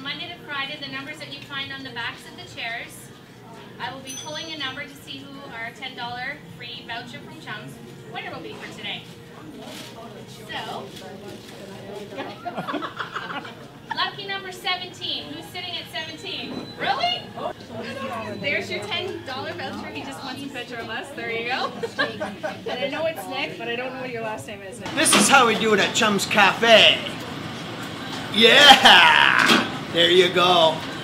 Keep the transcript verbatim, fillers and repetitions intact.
Monday to Friday, the numbers that you find on the backs of the chairs. I will be pulling a number to see who our ten dollar free voucher from Chums winner will be for today. So, lucky number seventeen. Who's sitting at seventeen? Really? There's your ten dollar voucher. He just wants a picture of us. There you go. And I know it's Nick, but I don't know what your last name is, Nick. This is how we do it at Chums Cafe. Yeah! There you go.